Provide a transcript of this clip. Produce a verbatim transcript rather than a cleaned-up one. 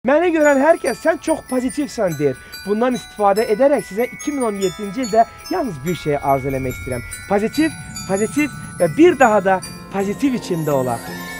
Məni görən hər kəs sən çox pozitivsən deyir. Bundan istifadə edərək sizə iki min on yeddinci ildə yalnız bir şey arzu eləmək istəyirəm. Pozitiv, pozitiv və bir daha da pozitiv içində olaq.